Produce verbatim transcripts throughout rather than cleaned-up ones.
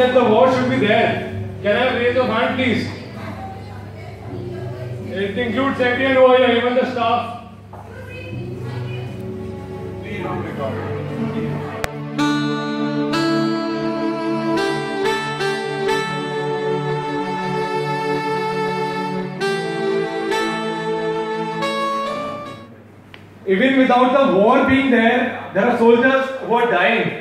that the war should be there? Can I have raise of hand, please? It includes everyone over here, even the staff. Please don't record. Even without the war being there, there are soldiers who are dying.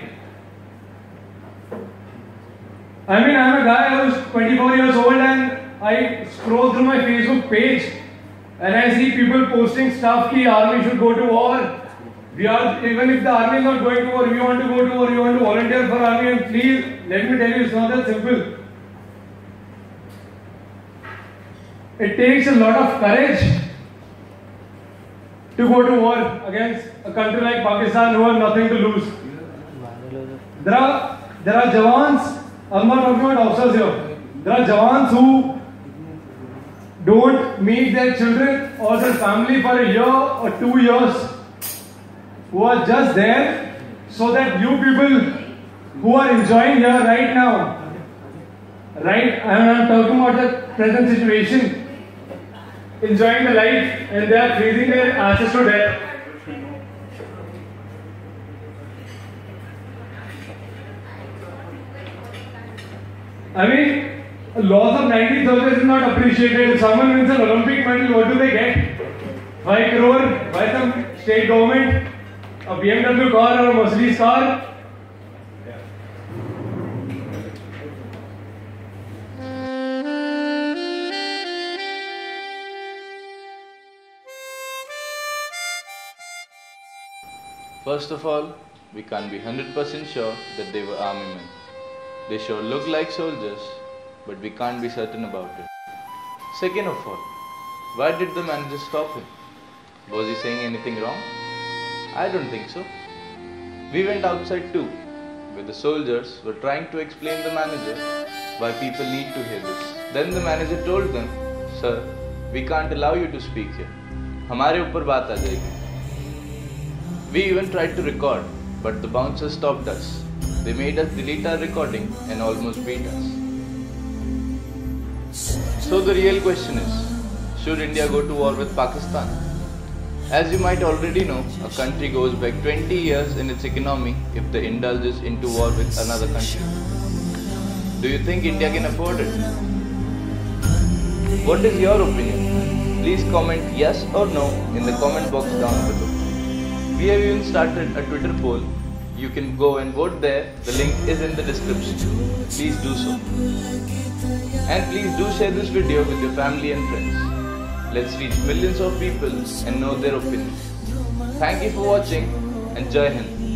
I mean, I'm a guy who's twenty-four years old and I scroll through my Facebook page and I see people posting stuff that army should go to war. We are, even if the army is not going to war, we want to go to war, we want to volunteer for army, and please, let me tell you, it's not that simple. It takes a lot of courage to go to war against a country like Pakistan who have nothing to lose. There are, there are Jawans, I'm not talking about officers here. There are Jawans who don't meet their children or their family for a year or two years, who are just there so that you people who are enjoying here right now, right, I'm talking about the present situation, enjoying the life, and they are freezing their asses to death. I mean, loss of ninety soldiers is not appreciated. If someone wins an Olympic medal, what do they get? five crore by some state government, a B M W car or a Mercedes car. First of all, we can't be one hundred percent sure that they were army men. They sure look like soldiers, but we can't be certain about it. Second of all, why did the manager stop him? Was he saying anything wrong? I don't think so. We went outside too, where the soldiers were trying to explain to the manager why people need to hear this. Then the manager told them, "Sir, we can't allow you to speak here. हमारे ऊपर बात आ जाएगी." We even tried to record, but the bouncers stopped us. They made us delete our recording and almost beat us. So the real question is, should India go to war with Pakistan? As you might already know, a country goes back twenty years in its economy if they indulges into war with another country. Do you think India can afford it? What is your opinion? Please comment yes or no in the comment box down below. We have even started a Twitter poll. You can go and vote there. The link is in the description. Please do so. And please do share this video with your family and friends. Let's reach millions of people and know their opinion. Thank you for watching and Jai Hind.